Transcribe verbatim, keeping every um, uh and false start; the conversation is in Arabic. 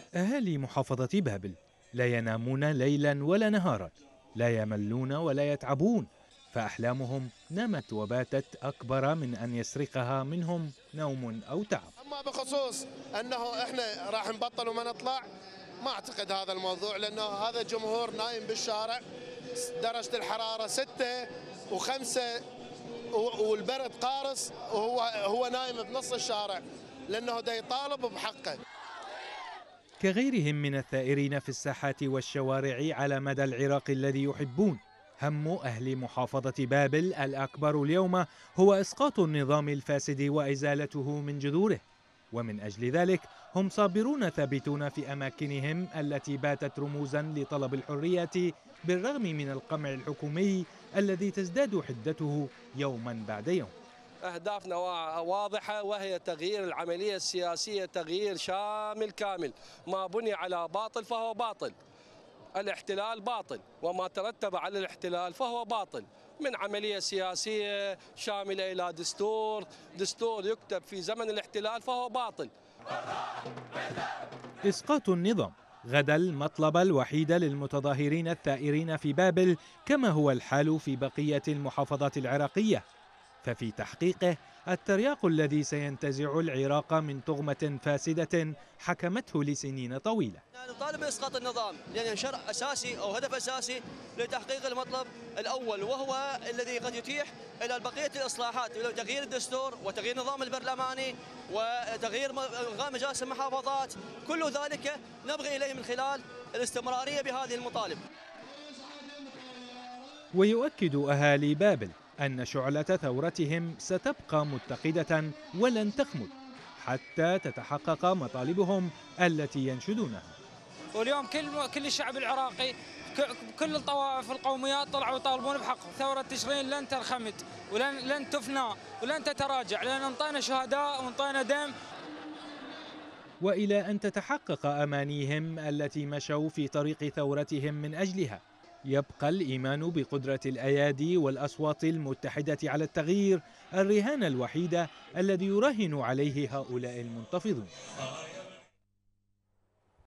أهالي محافظة بابل لا ينامون ليلا ولا نهارا، لا يملون ولا يتعبون، فأحلامهم نمت وباتت أكبر من أن يسرقها منهم نوم أو تعب. اما بخصوص انه احنا راح نبطل وما نطلع، ما اعتقد هذا الموضوع، لانه هذا جمهور نايم بالشارع، درجه الحراره ستة وخمسة والبرد قارس، وهو هو نايم بنص الشارع لانه دا يطالب بحقه. كغيرهم من الثائرين في الساحات والشوارع على مدى العراق الذي يحبون، هم أهل محافظة بابل الأكبر اليوم هو إسقاط النظام الفاسد وإزالته من جذوره، ومن أجل ذلك هم صابرون ثابتون في أماكنهم التي باتت رموزا لطلب الحرية بالرغم من القمع الحكومي الذي تزداد حدته يوما بعد يوم. أهدافنا واضحة، وهي تغيير العملية السياسية تغيير شامل كامل. ما بني على باطل فهو باطل، الاحتلال باطل، وما ترتب على الاحتلال فهو باطل، من عملية سياسية شاملة إلى دستور، دستور يكتب في زمن الاحتلال فهو باطل. إسقاط النظام غدا المطلب الوحيد للمتظاهرين الثائرين في بابل، كما هو الحال في بقية المحافظات العراقية، ففي تحقيقه الترياق الذي سينتزع العراق من طغمة فاسدة حكمته لسنين طويلة. نطالب بإسقاط النظام لأنه شرع أساسي أو هدف أساسي لتحقيق المطلب الأول، وهو الذي قد يتيح إلى بقية الإصلاحات، تغيير الدستور وتغيير النظام البرلماني وتغيير إلغاء مجالس المحافظات. كل ذلك نبغي إليه من خلال الاستمرارية بهذه المطالب. ويؤكد أهالي بابل أن شعلة ثورتهم ستبقى متقدة ولن تخمد حتى تتحقق مطالبهم التي ينشدونها. واليوم كل كل الشعب العراقي، كل الطوائف القوميات طلعوا يطالبون بحق ثورة تشرين لن ترخمد ولن لن تفنى ولن تتراجع، لأن انطينا شهداء وانطينا دم. وإلى أن تتحقق أمانيهم التي مشوا في طريق ثورتهم من أجلها، يبقى الإيمان بقدرة الأيادي والأصوات المتحدة على التغيير الرهان الوحيد الذي يراهن عليه هؤلاء المنتفضون.